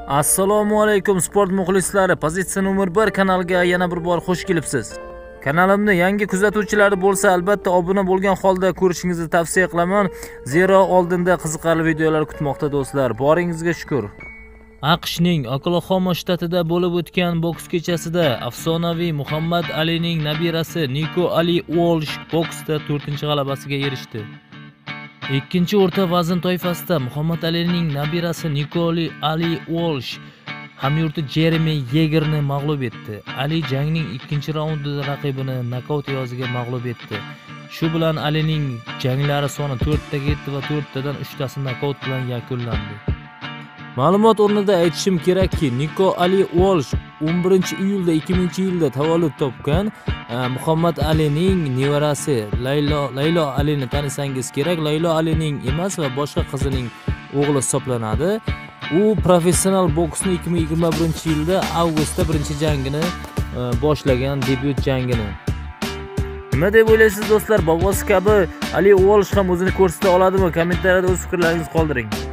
Assalomu alaykum sport muxlislari. Pozitsiya nomer 1 kanaliga yana bir bor xush kelibsiz. Kanalimni yangi kuzatuvchilari bo'lsa, albatta obuna bo'lgan holda ko'rishingizni tavsiya qilaman. Zero oldinda qiziqarli videolar kutmoqda do'stlar. Boringizga shukr. AQShning Oklahoma shtatida bo'lib o'tgan boks kechasida afsonaviy Muhammad Alining nabirasi Niko Ali Walsh boksda 4-g'alabasiga erishdi. Ikkinchi o'rta vazn toifasida Muhammad Alining nabirasi Niko Ali Walsh hamyurti Jeremy Yegerni mag'lub etdi. Ali jangning ikkinchi raundida raqibini nokaut evaziga mag'lub etdi. Shu bilan Alining janglari soni 4 taga yetdi va 4 tadan 3 tasi nokaut bilan yakunlandi. Ma'lumot o'rnida aytishim kerakki, Niko Ali Walsh 11-iyulda 2000-yilda tavallud topgan Muhammad Alining nevarasi Laylo Alini tanisangiz kerak. Laylo Alining emas va boshqa qizining o'g'li hisoblanadi. U professional boksni 2021-yilda avgustda birinchi jangini boshlagan, debyut jangini. Nima deb o'ylaysiz do'stlar? Bobosi kabi Ali Walsh ham o'zini ko'rsata oladimi? Kommentariyada o'z fikrlaringizni qoldiring.